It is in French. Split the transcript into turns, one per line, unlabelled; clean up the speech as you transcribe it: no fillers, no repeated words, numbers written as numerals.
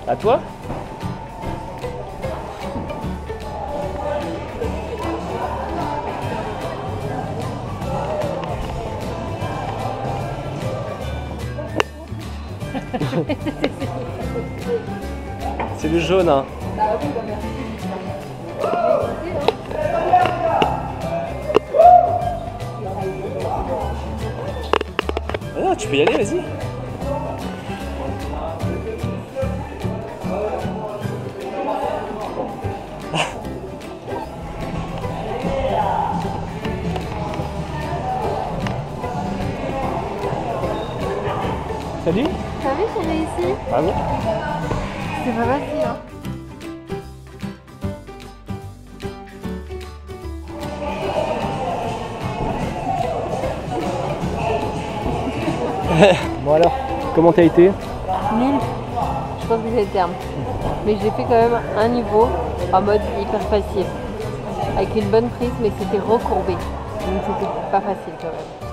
À toi? C'est le jaune, hein. Ah, tu peux y aller, vas-y. Salut.
T'as vu, j'ai réussi?
Bravo.
C'est pas facile, hein.
Bon alors, comment t'as été?
Nul. Je pense que c'est le terme. Mais j'ai fait quand même un niveau en mode hyper facile. Avec une bonne prise, mais c'était recourbé. Donc c'était pas facile quand même.